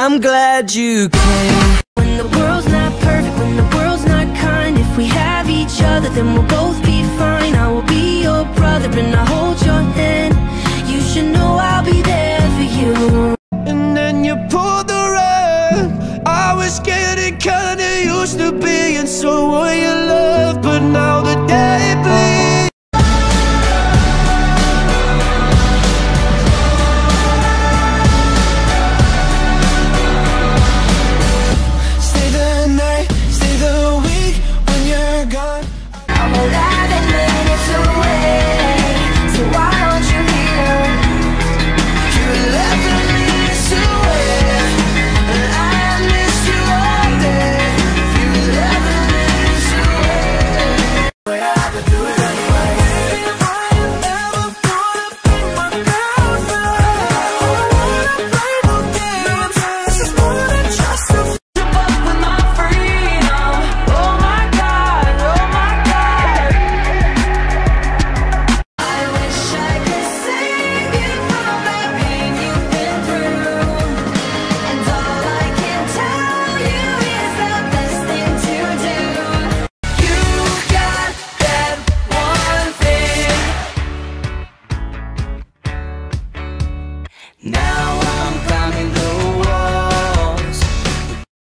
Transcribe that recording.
I'm glad you came. When the world's not perfect, when the world's not kind, if we have each other, then we'll both be fine. I will be your brother and I'll hold your hand. You should know I'll be there for you. And then you pulled the rug. I was scared, it kinda used to be, and so were your love. But now